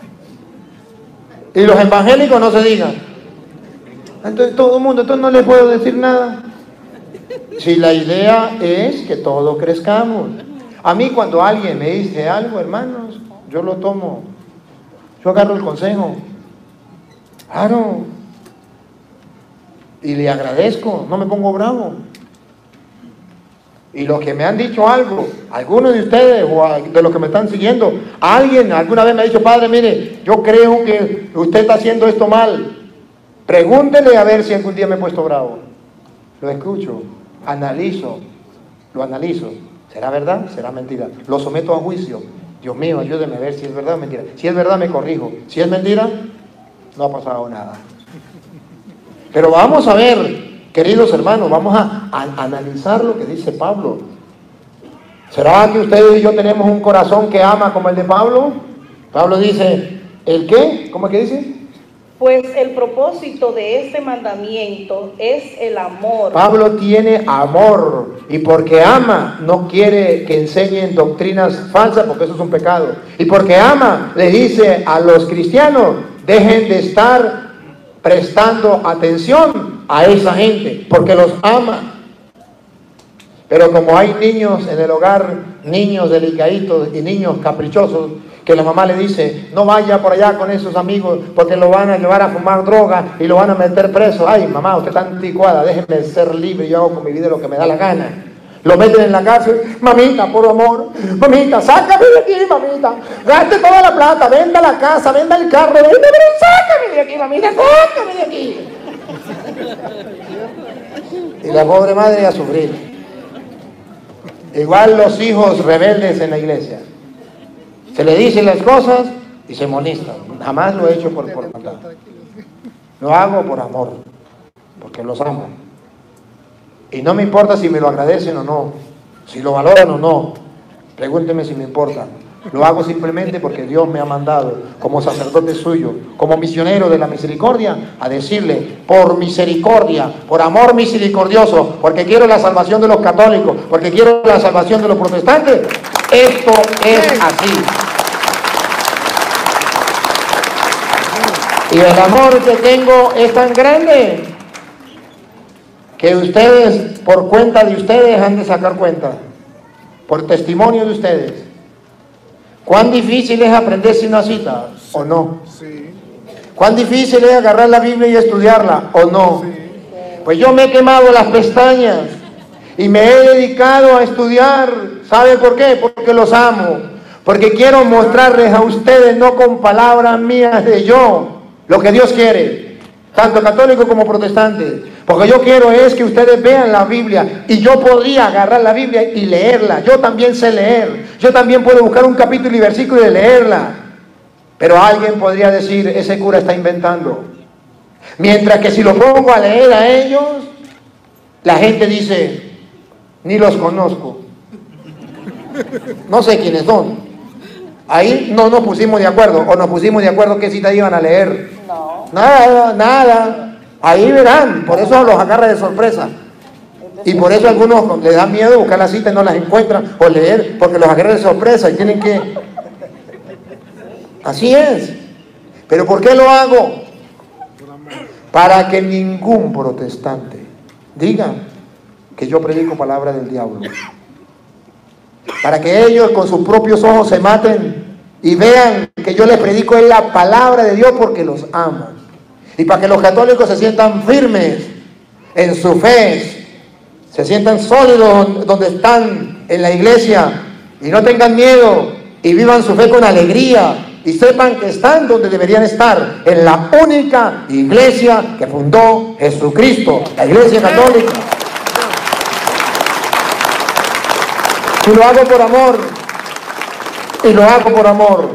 S1: Y los evangélicos no se digan. Entonces todo el mundo, entonces no les puedo decir nada. Si la idea es que todos crezcamos. A mí cuando alguien me dice algo, hermanos, yo lo tomo. Yo agarro el consejo. Claro. Y le agradezco, no me pongo bravo. Y los que me han dicho algo, algunos de ustedes o de los que me están siguiendo, alguien alguna vez me ha dicho, padre, mire, yo creo que usted está haciendo esto mal. Pregúntele a ver si algún día me he puesto bravo. Lo escucho, analizo, lo analizo. ¿Será verdad? ¿Será mentira? Lo someto a juicio. Dios mío, ayúdeme a ver si es verdad o mentira. Si es verdad, me corrijo. Si es mentira, no ha pasado nada. Pero vamos a ver, queridos hermanos, vamos a analizar lo que dice Pablo. ¿Será que ustedes y yo tenemos un corazón que ama como el de Pablo? Pablo dice, ¿el qué? ¿Cómo es que dice?
S4: Pues el propósito de este mandamiento es el amor.
S1: Pablo tiene amor y porque ama no quiere que enseñen doctrinas falsas porque eso es un pecado. Y porque ama le dice a los cristianos, dejen de estar prestando atención a esa gente porque los ama. Pero como hay niños en el hogar, niños delicaditos y niños caprichosos, que la mamá le dice, no vaya por allá con esos amigos porque lo van a llevar a fumar droga y lo van a meter preso. Ay, mamá, usted está anticuada, déjeme ser libre, yo hago con mi vida lo que me da la gana. Lo meten en la cárcel, mamita, por amor, mamita, sácame de aquí, mamita, gaste toda la plata, venda la casa, venda el carro, venda, pero sácame de aquí, mamita, sácame de aquí. Y la pobre madre a sufrir. Igual los hijos rebeldes en la iglesia. Se le dicen las cosas y se molestan. Jamás lo he hecho por maldad. Lo hago por amor, porque los amo. Y no me importa si me lo agradecen o no, si lo valoran o no. Pregúnteme si me importa. Lo hago simplemente porque Dios me ha mandado, como sacerdote suyo, como misionero de la misericordia, a decirle, por misericordia, por amor misericordioso, porque quiero la salvación de los católicos, porque quiero la salvación de los protestantes. Esto es así. Y el amor que tengo es tan grande que ustedes, por cuenta de ustedes, han de sacar cuenta, por testimonio de ustedes. ¿Cuán difícil es aprenderse una cita o no?
S3: Sí.
S1: ¿Cuán difícil es agarrar la Biblia y estudiarla o no?
S3: Sí.
S1: Pues yo me he quemado las pestañas y me he dedicado a estudiar. ¿Sabe por qué? Porque los amo. Porque quiero mostrarles a ustedes, no con palabras mías de yo, lo que Dios quiere, tanto católico como protestante. Porque yo quiero es que ustedes vean la Biblia y yo podría agarrar la Biblia y leerla. Yo también sé leer. Yo también puedo buscar un capítulo y versículo y leerla. Pero alguien podría decir, ese cura está inventando. Mientras que si lo pongo a leer a ellos, la gente dice, ni los conozco. No sé quiénes son. Ahí no nos pusimos de acuerdo. O nos pusimos de acuerdo qué cita iban a leer.
S4: No.
S1: Nada. Ahí verán, por eso los agarra de sorpresa. Y por eso a algunos les da miedo buscar la cita y no las encuentran, o leer, porque los agarra de sorpresa y tienen que... Así es. ¿Pero por qué lo hago? Para que ningún protestante diga que yo predico palabra del diablo. Para que ellos con sus propios ojos se maten y vean que yo les predico en la palabra de Dios porque los amo. Y para que los católicos se sientan firmes en su fe, se sientan sólidos donde están en la iglesia y no tengan miedo y vivan su fe con alegría y sepan que están donde deberían estar, en la única iglesia que fundó Jesucristo, la Iglesia Católica. Y lo hago por amor. Y lo hago por amor.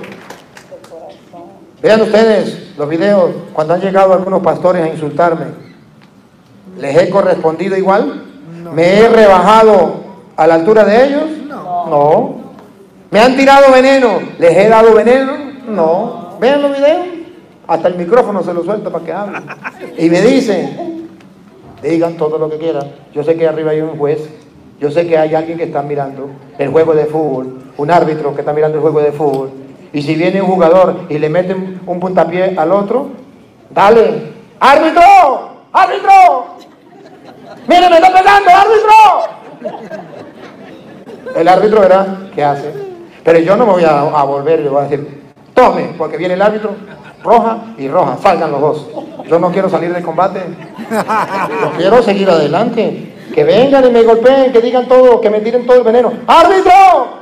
S1: Vean ustedes los videos cuando han llegado algunos pastores a insultarme. ¿Les he correspondido igual?
S3: No.
S1: ¿Me he rebajado a la altura de ellos? No. ¿Me han tirado veneno? ¿Les he dado veneno? No. Vean los videos. Hasta el micrófono se lo suelto para que hablen. Y me dicen, digan todo lo que quieran. Yo sé que arriba hay un juez. Yo sé que hay alguien que está mirando el juego de fútbol, un árbitro que está mirando el juego de fútbol. Y si viene un jugador y le meten un puntapié al otro, dale, ¡árbitro! ¡Árbitro! ¡Mire, me está pegando, árbitro! El árbitro verá qué hace. Pero yo no me voy a volver y le voy a decir, tome, porque viene el árbitro, roja y roja, salgan los dos. Yo no quiero salir del combate. Yo quiero seguir adelante. Que vengan y me golpeen, que digan todo, que me tiren todo el veneno. ¡Árbitro!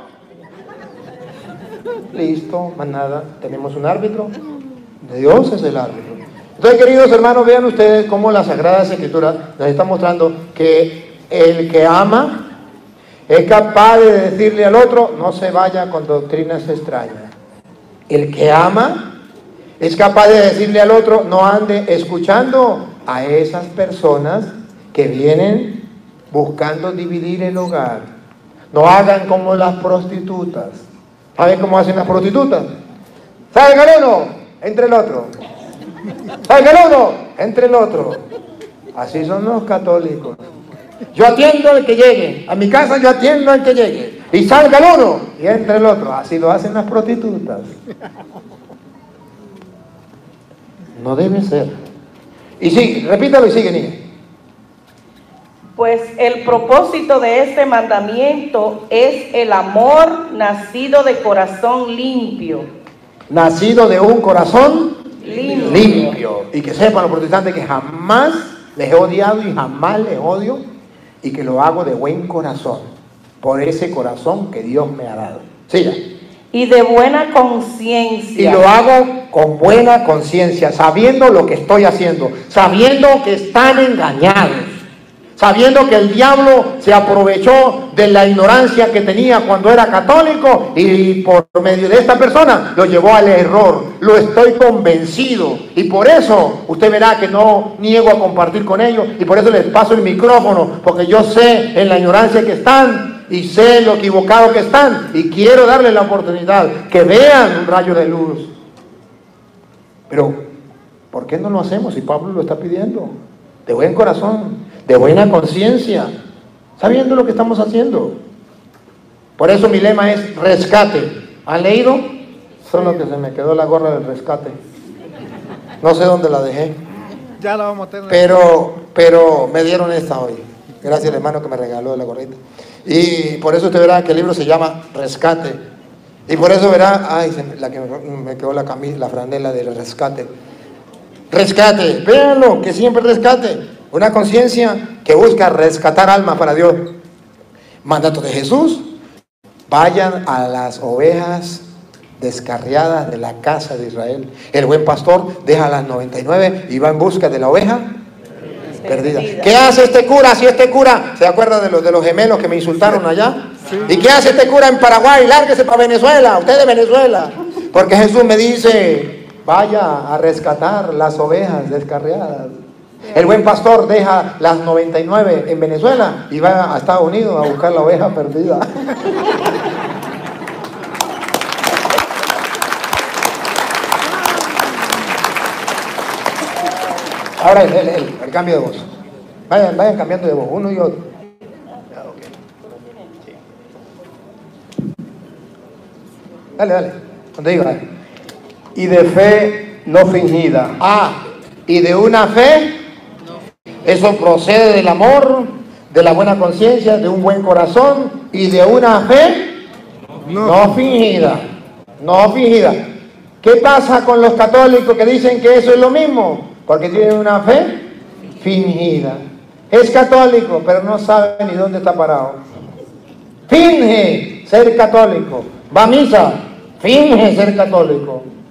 S1: Listo, más nada. Tenemos un árbitro. Dios es el árbitro. Entonces, queridos hermanos, vean ustedes cómo la Sagrada Escritura nos está mostrando que el que ama es capaz de decirle al otro, no se vaya con doctrinas extrañas. El que ama es capaz de decirle al otro, no ande escuchando a esas personas que vienen buscando dividir el hogar. No hagan como las prostitutas. ¿Saben cómo hacen las prostitutas? Salga el uno, entre el otro. Salga el uno, entre el otro. Así son los católicos. Yo atiendo al que llegue. A mi casa yo atiendo al que llegue. Y salga el uno y entre el otro. Así lo hacen las prostitutas. No debe ser. Y sigue, repítalo y sigue, niña.
S4: Pues el propósito de este mandamiento es el amor nacido de corazón limpio.
S1: Nacido de un corazón
S4: Limpio.
S1: limpio. Y que sepan los protestantes que jamás les he odiado y jamás les odio, y que lo hago de buen corazón, por ese corazón que Dios me ha dado. Siga.
S4: Y de buena
S1: Y
S4: conciencia.
S1: lo hago con buena conciencia, sabiendo lo que estoy haciendo, sabiendo que están engañados, sabiendo que el diablo se aprovechó de la ignorancia que tenía cuando era católico y por medio de esta persona lo llevó al error. Lo estoy convencido y por eso usted verá que no niego a compartir con ellos y por eso les paso el micrófono, porque yo sé en la ignorancia que están y sé lo equivocado que están y quiero darles la oportunidad que vean un rayo de luz. Pero ¿por qué no lo hacemos si Pablo lo está pidiendo? De buen corazón, de buena conciencia, sabiendo lo que estamos haciendo. Por eso mi lema es rescate. ¿Han leído? Solo que se me quedó la gorra del rescate. No sé dónde la dejé.
S3: Ya la vamos a tener.
S1: Pero me dieron esta hoy. Gracias al hermano que me regaló la gorrita. Y por eso usted verá que el libro se llama Rescate. Y por eso verá, ay, la que me quedó la camisa, la franela del rescate. Rescate, véanlo, que siempre rescate. Una conciencia que busca rescatar almas para Dios. Mandato de Jesús: vayan a las ovejas descarriadas de la casa de Israel. El buen pastor deja las 99 y va en busca de la oveja perdida. ¿Qué hace este cura? Si este cura, ¿se acuerda de los gemelos que me insultaron allá? Sí. ¿Y qué hace este cura en Paraguay? Lárguese para Venezuela, usted de Venezuela. Porque Jesús me dice: vaya a rescatar las ovejas descarriadas. El buen pastor deja las 99 en Venezuela y va a Estados Unidos a buscar la oveja perdida. Ahora el cambio de voz. Vayan cambiando de voz, uno y otro. Dale. Donde digo, dale.
S2: Y de fe no fingida.
S1: Y de una fe, eso procede del amor, de la buena conciencia, de un buen corazón y de una fe no fingida. No fingida. ¿Qué pasa con los católicos que dicen que eso es lo mismo? Porque tienen una fe fingida. Es católico, pero no sabe ni dónde está parado. Finge ser católico. Va a misa, finge ser católico.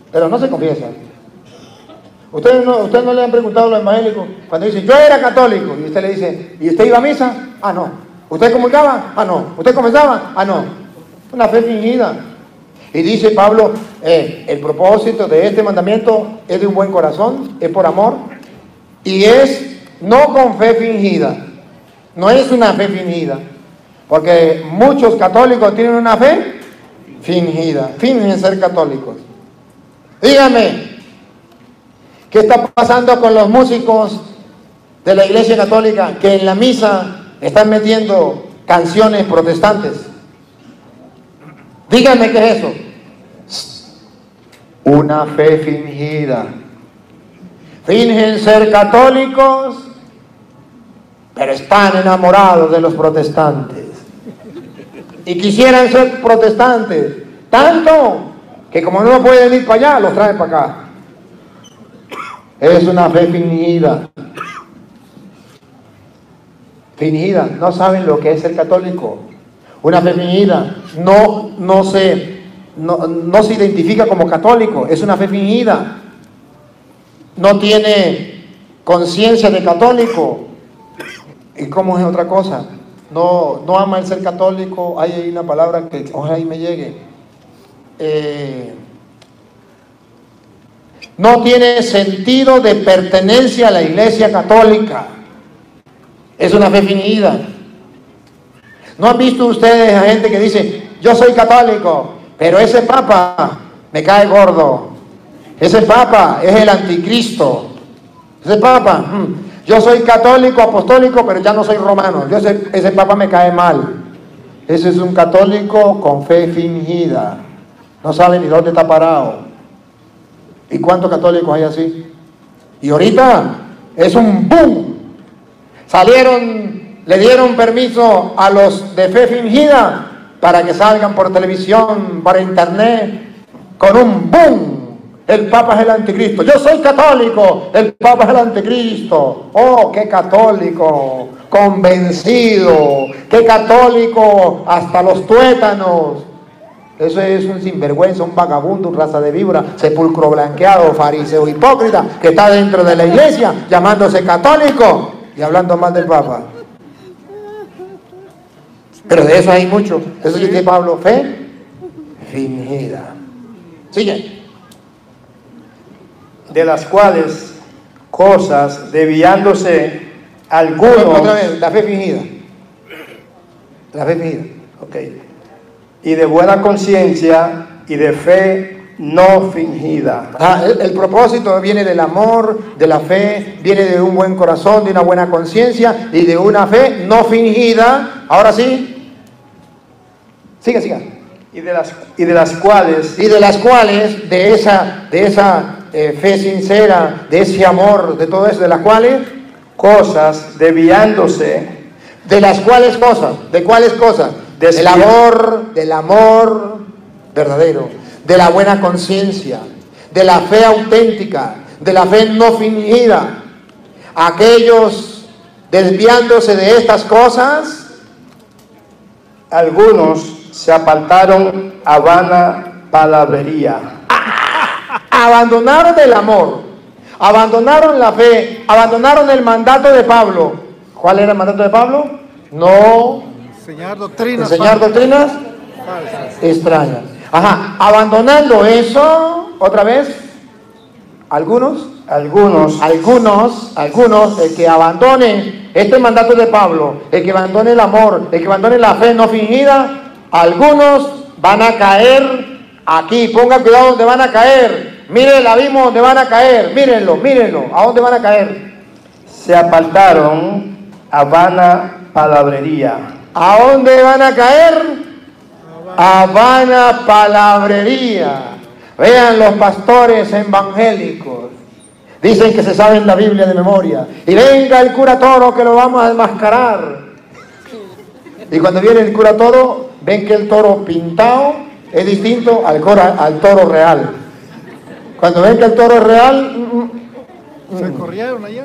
S1: pero no se confiesa. Ustedes no le han preguntado a los evangélicos cuando dicen, yo era católico, y usted le dice, ¿y usted iba a misa? Ah, no. ¿Usted comulgaba? Ah, no. ¿Usted confesaba? Ah, no. Una fe fingida. Y dice Pablo, el propósito de este mandamiento es de un buen corazón, es por amor, y es no con fe fingida. No es una fe fingida, porque muchos católicos tienen una fe fingida, fingen ser católicos. Dígame, ¿qué está pasando con los músicos de la Iglesia Católica que en la misa están metiendo canciones protestantes? Dígame qué es eso. Una fe fingida. Fingen ser católicos, pero están enamorados de los protestantes. Y quisieran ser protestantes, tanto que como no pueden ir para allá, los traen para acá. Es una fe fingida. Fingida, no saben lo que es ser católico. Una fe fingida, no se identifica como católico, es una fe fingida. No tiene conciencia de católico. ¿Y cómo es otra cosa? No ama el ser católico. Hay ahí una palabra que ojalá ahí me llegue. No tiene sentido de pertenencia a la Iglesia Católica. Es una fe fingida. ¿No han visto ustedes a gente que dice, yo soy católico, pero ese papa me cae gordo? Ese papa es el anticristo. Ese papa, yo soy católico, apostólico, pero ya no soy romano. Ese papa me cae mal. Ese es un católico con fe fingida. No sabe ni dónde está parado. ¿Y cuántos católicos hay así? Y ahorita es un boom. Le dieron permiso a los de fe fingida para que salgan por televisión, por internet, con un boom. El Papa es el anticristo. Yo soy católico, el Papa es el anticristo. Oh, qué católico convencido, qué católico hasta los tuétanos. Eso es un sinvergüenza, un vagabundo, un raza de víbora, sepulcro blanqueado, fariseo hipócrita, que está dentro de la iglesia llamándose católico y hablando mal del Papa. Pero de eso hay mucho. Eso dice Pablo, fe fingida. Sigue.
S2: De las cuales cosas, desviándose algunos.
S1: Otra vez, la fe fingida. La fe fingida.
S2: Ok. Y de buena conciencia y de fe no fingida.
S1: El propósito viene del amor, de la fe, viene de un buen corazón, de una buena conciencia y de una fe no fingida. Ahora sí. Siga.
S2: Y de las cuales,
S1: de esa fe sincera, de ese amor, de todo eso, de las cuales
S2: cosas, desviándose.
S1: ¿De las cuales cosas? ¿De cuáles cosas? Del amor verdadero, de la buena conciencia, de la fe auténtica, de la fe no fingida. Aquellos desviándose de estas cosas,
S2: algunos se apartaron a vana palabrería.
S1: Abandonaron el amor, abandonaron la fe, abandonaron el mandato de Pablo. ¿Cuál era el mandato de Pablo? No
S3: enseñar doctrinas
S1: falsas extrañas. Abandonando eso, otra vez, algunos, el que abandone este mandato de Pablo, el que abandone el amor, el que abandone la fe no fingida, algunos van a caer aquí. Pongan cuidado donde van a caer. Miren el abismo donde van a caer. Mírenlo. ¿A dónde van a caer?
S2: Se apartaron a vana palabrería.
S1: ¿A dónde van a caer? A vana palabrería. Vean los pastores evangélicos. Dicen que se saben la Biblia de memoria. Y venga el cura toro que lo vamos a desmascarar. Y cuando viene el cura toro, ven que el toro pintado es distinto al toro real. Cuando ven que el toro es real,
S3: se corrieron ayer.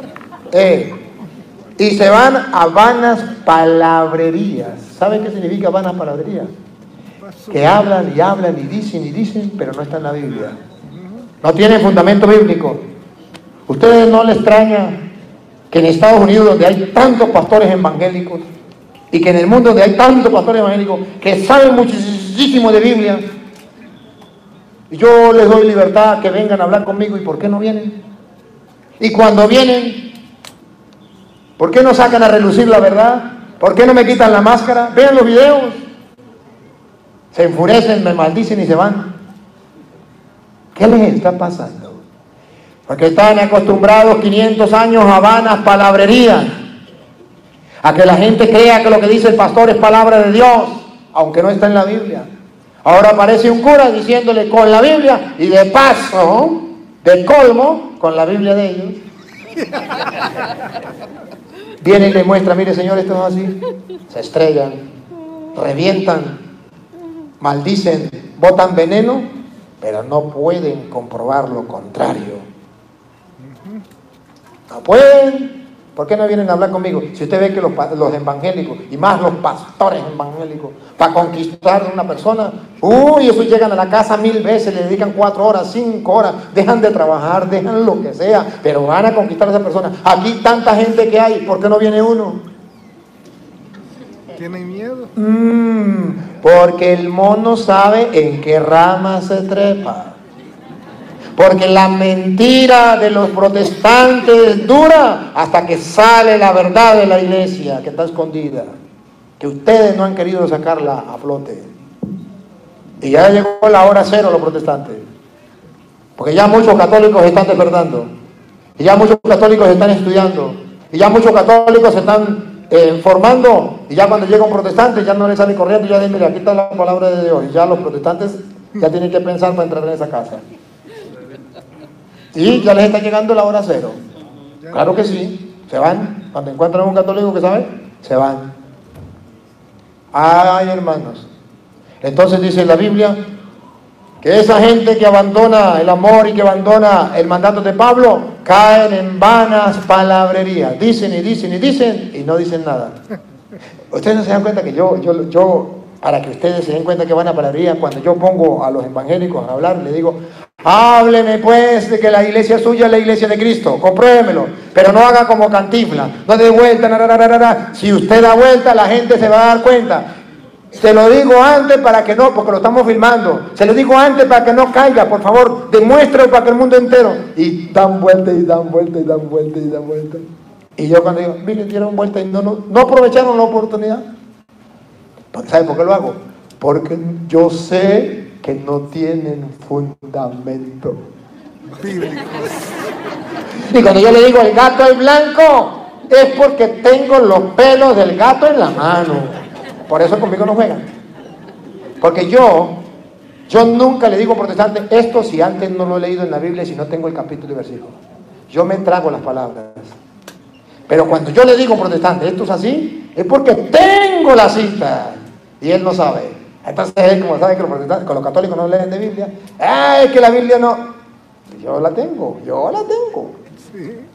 S1: Y se van a vanas palabrerías. ¿Saben qué significa vanas palabrerías? Que hablan y dicen, pero no está en la Biblia. No tienen fundamento bíblico. ¿Ustedes no les extraña que en Estados Unidos, donde hay tantos pastores evangélicos, y que en el mundo donde hay tantos pastores evangélicos que saben muchísimo de Biblia, yo les doy libertad que vengan a hablar conmigo, y por qué no vienen? Y cuando vienen, ¿por qué no sacan a relucir la verdad? ¿Por qué no me quitan la máscara? Vean los videos. Se enfurecen, me maldicen y se van. ¿Qué les está pasando? Porque están acostumbrados 500 años a vanas palabrerías, a que la gente crea que lo que dice el pastor es palabra de Dios, aunque no está en la Biblia. Ahora aparece un cura diciéndole con la Biblia, y de paso, de colmo, con la Biblia de ellos. Viene y le muestra, mire señor, esto es así. Se estrellan, revientan, maldicen, botan veneno, pero no pueden comprobar lo contrario. No pueden. ¿Por qué no vienen a hablar conmigo? Si usted ve que los evangélicos, y más los pastores evangélicos, para conquistar a una persona, esos llegan a la casa 1000 veces, le dedican 4 horas, 5 horas, dejan de trabajar, dejan lo que sea, pero van a conquistar a esa persona. Aquí tanta gente que hay, ¿por qué no viene uno?
S3: ¿Tienen miedo?
S1: Porque el mono sabe en qué rama se trepa. Porque la mentira de los protestantes dura hasta que sale la verdad de la iglesia que está escondida, que ustedes no han querido sacarla a flote. Y ya llegó la hora cero los protestantes, porque ya muchos católicos están despertando, y ya muchos católicos están estudiando, y ya muchos católicos se están formando, y ya cuando llega un protestante ya no le sale corriendo, y ya dice, mira, aquí está la palabra de Dios, y ya los protestantes ya tienen que pensar para entrar en esa casa. Y ya les está llegando la hora cero. Claro que sí. Se van. Cuando encuentran un católico que sabe, se van. Ay, hermanos. Entonces dice la Biblia que esa gente que abandona el amor y que abandona el mandato de Pablo, caen en vanas palabrerías. Dicen y dicen y dicen y no dicen nada. Ustedes no se dan cuenta que yo para que ustedes se den cuenta que van a palabrería, cuando yo pongo a los evangélicos a hablar, le digo, hábleme pues de que la iglesia suya es la iglesia de Cristo, compruébemelo, pero no haga como Cantinflas, no dé vuelta, si usted da vuelta la gente se va a dar cuenta. Se lo digo antes para que no, porque lo estamos filmando, se lo digo antes para que no caiga, por favor, demuéstralo para que el mundo entero, y dan vuelta y dan vuelta y dan vuelta y dan vuelta. Y yo cuando digo, miren, dieron vuelta y no aprovecharon la oportunidad. ¿Sabe por qué lo hago? Porque yo sé que no tienen fundamento bíblico. Y cuando yo le digo el gato es blanco, es porque tengo los pelos del gato en la mano. Por eso conmigo no juegan. Porque yo nunca le digo a protestante esto si antes no lo he leído en la Biblia y si no tengo el capítulo y versículo. Yo me trago las palabras. Pero cuando yo le digo a protestante esto es así, es porque tengo la cita. Y él no sabe. Entonces él, como sabe que los protestantes, con los católicos no leen de Biblia, es que la Biblia no. Yo la tengo.
S3: Sí.